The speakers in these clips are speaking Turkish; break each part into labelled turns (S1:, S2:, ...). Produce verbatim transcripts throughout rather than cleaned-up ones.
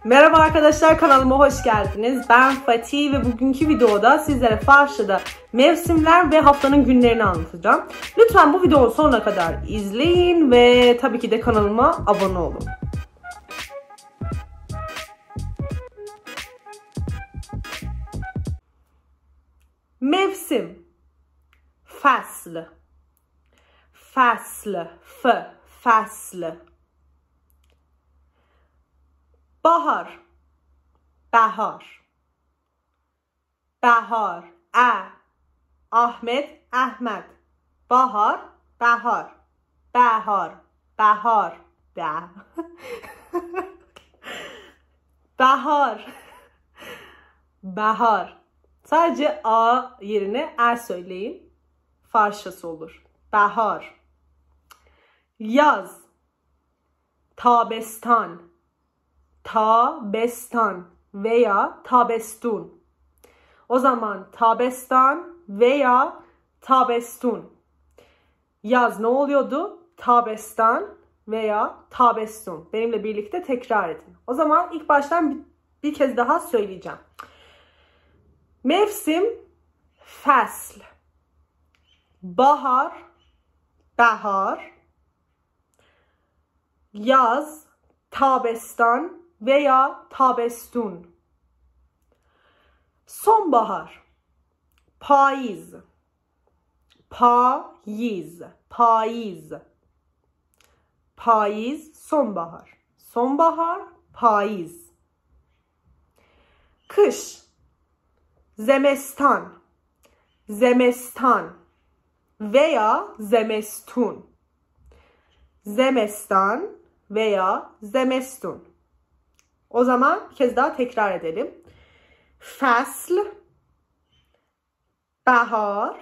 S1: Merhaba arkadaşlar, kanalıma hoş geldiniz. Ben Fatih ve bugünkü videoda sizlere Farsça'da mevsimler ve haftanın günlerini anlatacağım. Lütfen bu videoyu sonuna kadar izleyin ve tabii ki de kanalıma abone olun. Mevsim, fasl, fasl, f, fasl. Bahar, bahar, bahar, a, Ahmet, Ahmet, bahar, bahar, bahar, bahar, bah. bahar, bahar. Sadece a yerine e söyleyin. Farsçası olur. Bahar. Yaz, tabestan, tabestan veya tabestun. O zaman tabestan veya tabestun. Yaz ne oluyordu? Tabestan veya tabestun. Benimle birlikte tekrar edin. O zaman ilk baştan bir, bir kez daha söyleyeceğim. Mevsim, fasl. Bahar, bahar. Yaz, tabestan veya tabestun. Sonbahar, payız, payız, payız, payız, sonbahar, sonbahar, payız. Kış, zemestan, zemestan veya zemestun, zemestan veya zemestun. O zaman bir kez daha tekrar edelim. Fasl, bahar,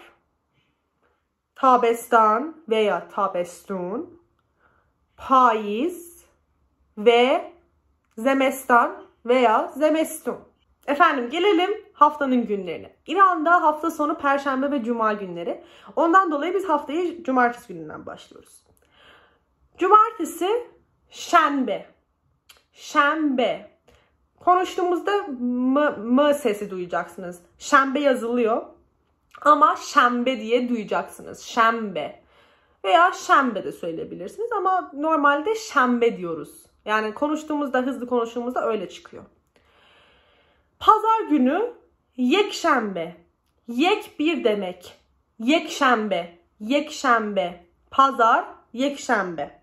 S1: tabestan veya tabestun, payız ve zemestan veya zemestun. Efendim gelelim haftanın günlerine. İran'da hafta sonu Perşembe ve Cuma günleri. Ondan dolayı biz haftayı Cumartesi gününden başlıyoruz. Cumartesi şembe. Şembe. Konuştuğumuzda m, m sesi duyacaksınız. Şembe yazılıyor. Ama şembe diye duyacaksınız. Şembe. Veya şembe de söyleyebilirsiniz. Ama normalde şembe diyoruz. Yani konuştuğumuzda, hızlı konuştuğumuzda öyle çıkıyor. Pazar günü yekşembe. Yek bir demek. Yekşembe. Yekşembe. Pazar, yekşembe.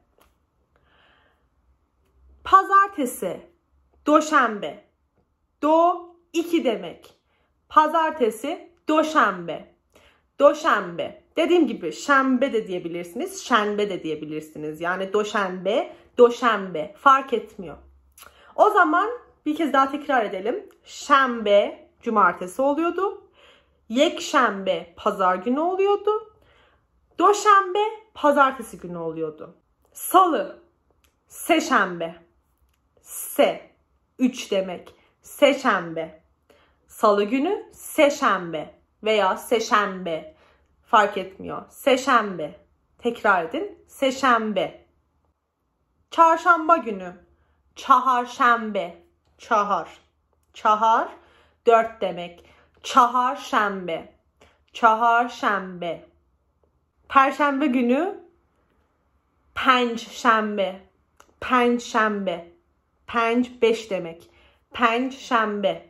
S1: Pazartesi, doşembe. Do iki demek. Pazartesi, doşembe. Doşembe. Dediğim gibi şembe de diyebilirsiniz, şenbe de diyebilirsiniz. Yani doşembe, doşembe fark etmiyor. O zaman bir kez daha tekrar edelim. Şembe cumartesi oluyordu. Yekşembe pazar günü oluyordu. Doşembe pazartesi günü oluyordu. Salı, seşembe. Se, üç demek. Seşembe. Salı günü seşembe veya seşembe. Fark etmiyor. Seşembe. Tekrar edin. Seşembe. Çarşamba günü. Çaharşembe. Çahar. Çahar, dört demek. Çaharşembe. Çaharşembe. Perşembe günü. Pençşembe. Pençşembe. Penç beş demek. Pençşembe.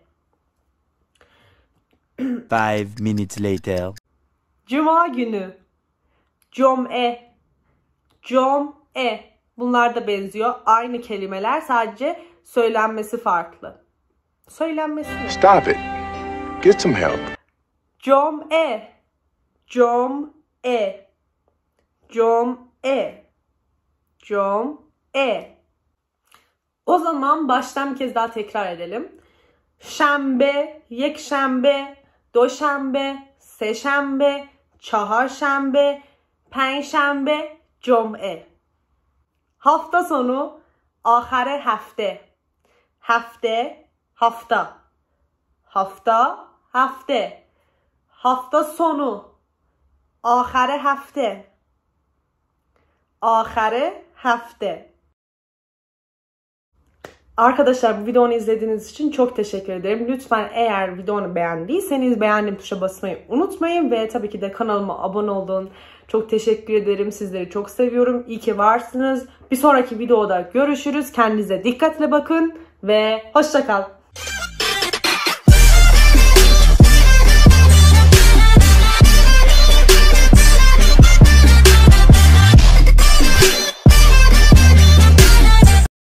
S2: Five minutes later.
S1: Cuma günü. Cum'e. Cum'e. Bunlar da benziyor. Aynı kelimeler, sadece söylenmesi farklı. Söylenmesi ne?
S3: Stop it. Get some help.
S1: Cum'e. Cum'e. Cum'e. Cum'e. O zaman baştan bir kez daha tekrar edelim. Şembe, yekşembe, doşembe, seşembe, çaharşembe, penşembe, cum'e. Hafta sonu, ahare hafte. Hafte, hafta. Hafta, hafte. Hafta sonu, ahare hafte. Ahare hafte. Arkadaşlar bu videonu izlediğiniz için çok teşekkür ederim. Lütfen eğer videonu beğendiyseniz beğendim tuşa basmayı unutmayın. Ve tabii ki de kanalıma abone olun. Çok teşekkür ederim. Sizleri çok seviyorum. İyi ki varsınız. Bir sonraki videoda görüşürüz. Kendinize dikkatle bakın ve hoşça kal.